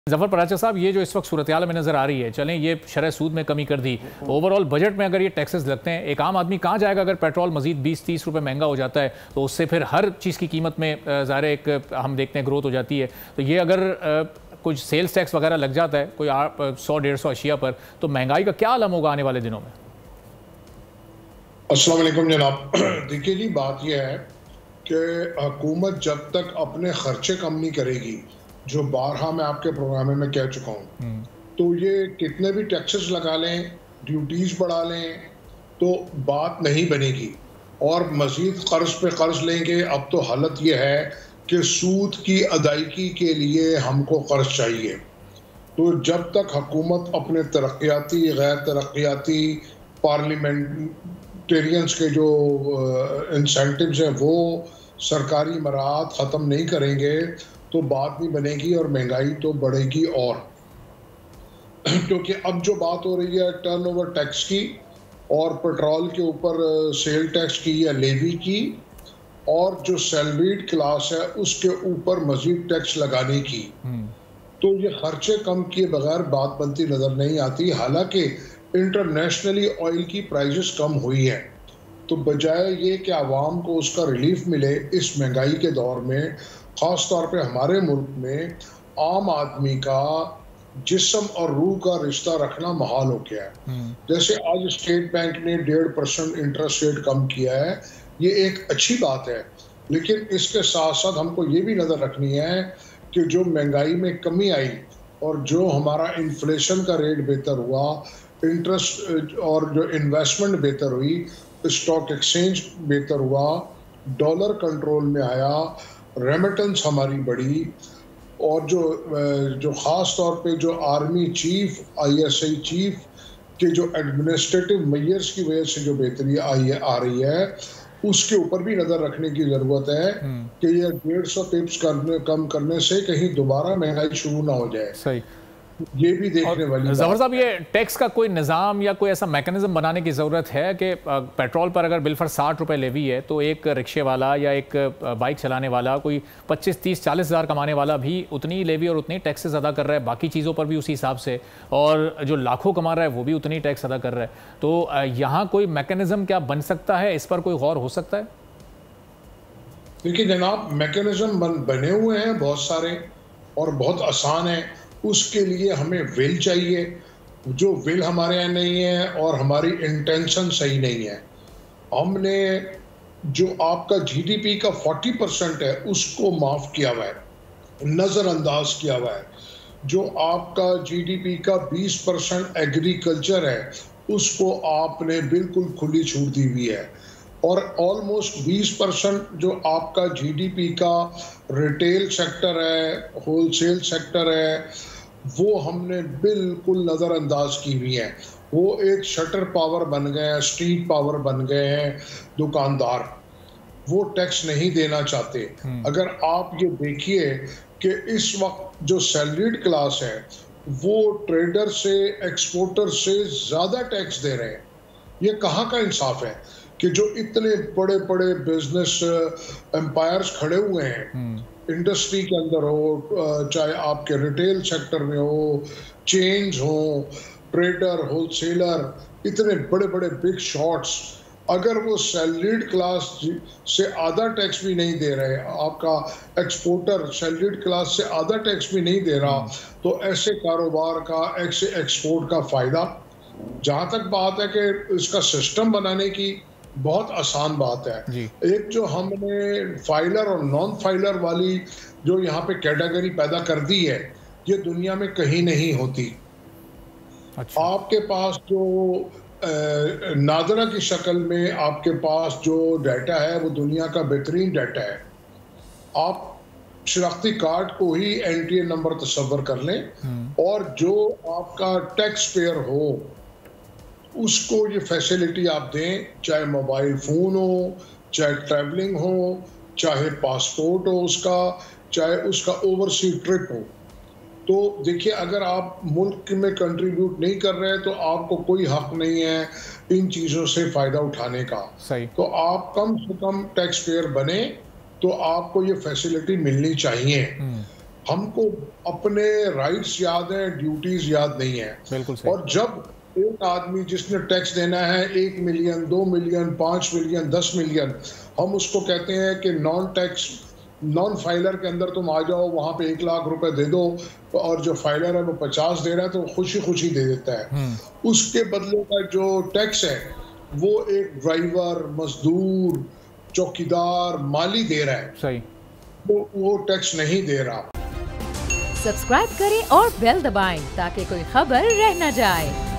जफर पराचा साहब, ये जो इस वक्त सूरत हाल में नज़र आ रही है, चलें ये शरह सूद में कमी कर दी, ओवरऑल बजट में अगर ये टैक्सेस लगते हैं, एक आम आदमी कहाँ जाएगा अगर पेट्रोल मजीद 20-30 रुपए महंगा हो जाता है तो उससे फिर हर चीज़ की कीमत में ज़ाहिर एक हम देखते हैं ग्रोथ हो जाती है। तो ये अगर कुछ सेल्स टैक्स वगैरह लग जाता है कोई 100-150 अशिया पर, तो महंगाई का क्या आलम होगा आने वाले दिनों में? अस्सलाम वालेकुम जनाब। देखिए जी, बात यह है कि हुकूमत जब तक अपने खर्चे कम नहीं करेगी, जो बारहा मैं आपके प्रोग्राम में कह चुका हूँ, तो ये कितने भी टैक्सेस लगा लें, ड्यूटीज बढ़ा लें, तो बात नहीं बनेगी और मजीद कर्ज पे कर्ज लेंगे। अब तो हालत ये है कि सूद की अदायगी के लिए हमको कर्ज चाहिए। तो जब तक हुकूमत अपने तरक्याती गैर तरक्याती पार्लियामेंटेरियंस के जो इंसेंटिव्स हैं वो सरकारी मराहत ख़त्म नहीं करेंगे तो बात नहीं बनेगी और महंगाई तो बढ़ेगी। और क्योंकि अब जो बात हो रही है टर्नओवर टैक्स की और पेट्रोल के ऊपर सेल टैक्स की या लेवी की, और जो सैलरीड क्लास है उसके ऊपर मजीद टैक्स लगाने की, तो ये खर्चे कम किए बगैर बात बनती नजर नहीं आती। हालांकि इंटरनेशनली ऑयल की प्राइसेस कम हुई है, तो बजाय ये कि आवाम को उसका रिलीफ मिले इस महंगाई के दौर में, ख़ास तौर पे हमारे मुल्क में आम आदमी का जिस्म और रूह का रिश्ता रखना महाल हो गया है। जैसे आज स्टेट बैंक ने 1.5% इंटरेस्ट रेट कम किया है, ये एक अच्छी बात है, लेकिन इसके साथ साथ हमको ये भी नज़र रखनी है कि जो महंगाई में कमी आई और जो हमारा इन्फ्लेशन का रेट बेहतर हुआ, इंटरेस्ट और जो इन्वेस्टमेंट बेहतर हुई, स्टॉक एक्सचेंज बेहतर हुआ, डॉलर कंट्रोल में आया, रेमिटेंस हमारी बढ़ी, और जो ख़ास तौर पे जो आर्मी चीफ, ISI चीफ के जो एडमिनिस्ट्रेटिव मेयर्स की वजह से जो बेहतरी आ रही है, उसके ऊपर भी नज़र रखने की ज़रूरत है कि ये 150 पिप्स कम करने से कहीं दोबारा महंगाई शुरू ना हो जाए। सही, ये भी देखने वाली जफर साहब, ये टैक्स का कोई निज़ाम या कोई ऐसा मैकेनिज्म बनाने की ज़रूरत है कि पेट्रोल पर अगर बिल फर 60 रुपये लेवी है तो एक रिक्शे वाला या एक बाइक चलाने वाला कोई 25-30-40 हज़ार कमाने वाला भी उतनी लेवी और उतनी टैक्सेस अदा कर रहा है, बाकी चीज़ों पर भी उसी हिसाब से, और जो लाखों कमा रहा है वो भी उतनी टैक्स अदा कर रहा है। तो यहाँ कोई मैकेनिज्म क्या बन सकता है, इस पर कोई गौर हो सकता है? देखिए जनाब, मैकेनिज्म बने हुए हैं बहुत सारे और बहुत आसान है। उसके लिए हमें विल चाहिए, जो विल हमारे यहाँ नहीं है और हमारी इंटेंशन सही नहीं है। हमने जो आपका GDP का 40% है उसको माफ़ किया हुआ है, नज़रअंदाज किया हुआ है। जो आपका GDP का 20% एग्रीकल्चर है उसको आपने बिल्कुल खुली छूट दी हुई है, और ऑलमोस्ट 20% जो आपका GDP का रिटेल सेक्टर है, होलसेल सेक्टर है, वो हमने बिल्कुल नज़रअंदाज की हुई है। वो एक शटर पावर बन गए हैं, स्ट्रीट पावर बन गए हैं दुकानदार, वो टैक्स नहीं देना चाहते। अगर आप ये देखिए कि इस वक्त जो सैलरीड क्लास है वो ट्रेडर से, एक्सपोर्टर से ज़्यादा टैक्स दे रहे हैं। ये कहाँ का इंसाफ है कि जो इतने बड़े बड़े बिजनेस एम्पायर्स खड़े हुए हैं इंडस्ट्री के अंदर हो, चाहे आपके रिटेल सेक्टर में हो, चेन्स हो, ट्रेडर, होलसेलर, इतने बड़े बड़े बिग शॉट्स, अगर वो सैलरीड क्लास से आधा टैक्स भी नहीं दे रहे, आपका एक्सपोर्टर सैलरीड क्लास से आधा टैक्स भी नहीं दे रहा, तो ऐसे कारोबार का, ऐसे एक्सपोर्ट का फ़ायदा। जहाँ तक बात है कि इसका सिस्टम बनाने की, बहुत आसान बात है। एक जो हमने फाइलर और नॉन फाइलर वाली जो यहाँ पे कैटेगरी पैदा कर दी है, ये दुनिया में कहीं नहीं होती। अच्छा। आपके पास जो नादरा की शक्ल में आपके पास जो डाटा है वो दुनिया का बेहतरीन डाटा है। आप शनाख्ती कार्ड को ही NTA नंबर तस्वर कर लें, और जो आपका टैक्स पेयर हो उसको ये फैसिलिटी आप दें, चाहे मोबाइल फ़ोन हो, चाहे ट्रैवलिंग हो, चाहे पासपोर्ट हो उसका, चाहे उसका ओवरसीज ट्रिप हो। तो देखिए, अगर आप मुल्क में कंट्रीब्यूट नहीं कर रहे हैं तो आपको कोई हक नहीं है इन चीज़ों से फ़ायदा उठाने का। सही। तो आप कम से कम टैक्स पेयर बने तो आपको ये फैसिलिटी मिलनी चाहिए। हमको अपने राइट्स याद हैं, ड्यूटीज याद नहीं है। बिल्कुल सही। और जब एक आदमी जिसने टैक्स देना है 1 मिलियन, 2 मिलियन, 5 मिलियन, 10 मिलियन, हम उसको कहते हैं कि नॉन फाइलर के अंदर तुम आ जाओ, वहां पे 1 लाख रुपए दे दो, और जो फाइलर है वो 50 दे रहा है तो खुशी खुशी दे देता है। उसके बदले का जो टैक्स है वो एक ड्राइवर, मजदूर, चौकीदार, माली दे रहा है। सही। वो टैक्स नहीं दे रहा। सब्सक्राइब करें और बेल दबाएं ताकि कोई खबर रह न जाए।